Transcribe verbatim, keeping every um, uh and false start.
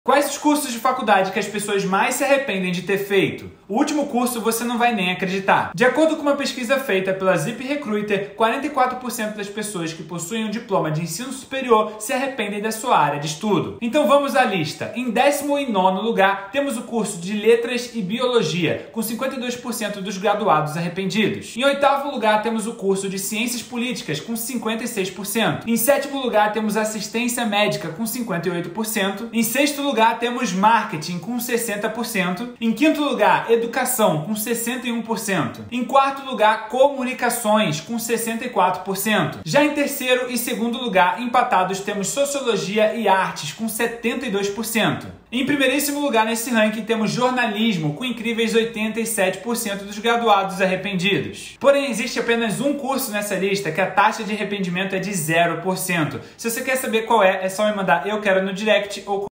Quais os cursos de faculdade que as pessoas mais se arrependem de ter feito? O último curso você não vai nem acreditar. De acordo com uma pesquisa feita pela ZipRecruiter, quarenta e quatro por cento das pessoas que possuem um diploma de ensino superior se arrependem da sua área de estudo. Então vamos à lista. Em décimo e nono lugar, temos o curso de Letras e Biologia, com cinquenta e dois por cento dos graduados arrependidos. Em oitavo lugar, temos o curso de Ciências Políticas, com cinquenta e seis por cento. Em sétimo lugar, temos Assistência Médica, com cinquenta e oito por cento. Em sexto lugar, lugar temos marketing com sessenta por cento. Em quinto lugar, educação com sessenta e um por cento. Em quarto lugar, comunicações com sessenta e quatro por cento. Já em terceiro e segundo lugar, empatados, temos sociologia e artes com setenta e dois por cento. Em primeiríssimo lugar nesse ranking temos jornalismo com incríveis oitenta e sete por cento dos graduados arrependidos. Porém, existe apenas um curso nessa lista que a taxa de arrependimento é de zero por cento. Se você quer saber qual é, é só me mandar eu quero no direct ou